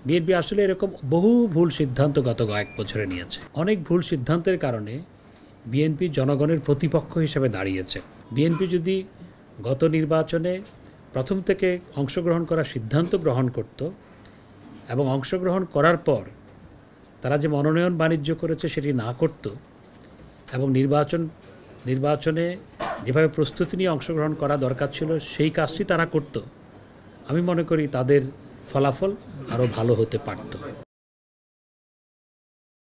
BNP আসলে এরকম বহু ভুল সিদ্ধান্ত গত কয়েক বছরে নিয়েছে। অনেক ভুল সিদ্ধান্তের কারণে বিএনপি জনগণের প্রতিপক্ষ হিসেবে দাঁড়িয়েছে। বিএনপি যদি গত নির্বাচনে প্রথম থেকে অংশগ্রহণ করার সিদ্ধান্ত গ্রহণ করত এবং অংশগ্রহণ করার পর তারা যে মনোনয়ন বাণিজ্য করেছে সেটি না করত এবং নির্বাচনে যেভাবে প্রস্তুতি নিয়ে অংশগ্রহণ করা দরকার ছিল সেই কাজটি তারা করত, আমি মনে করি তাদের ফলাফল আরও ভালো হতে পারত।